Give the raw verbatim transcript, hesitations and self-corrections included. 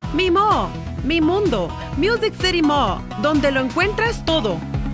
Mi Mall, mi mundo, Music City Mall, donde lo encuentras todo.